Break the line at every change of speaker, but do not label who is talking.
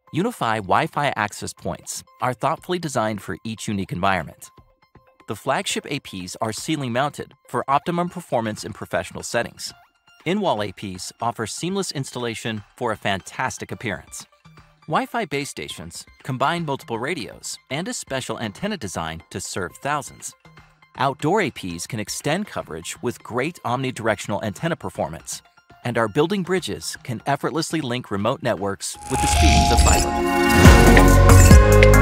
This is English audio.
Unify Wi-Fi access points are thoughtfully designed for each unique environment. The flagship APs are ceiling mounted for optimum performance in professional settings. In-wall APs offer seamless installation for a fantastic appearance. Wi-Fi base stations combine multiple radios and a special antenna design to serve thousands. Outdoor APs can extend coverage with great omnidirectional antenna performance. And our building bridges can effortlessly link remote networks with the speeds of fiber.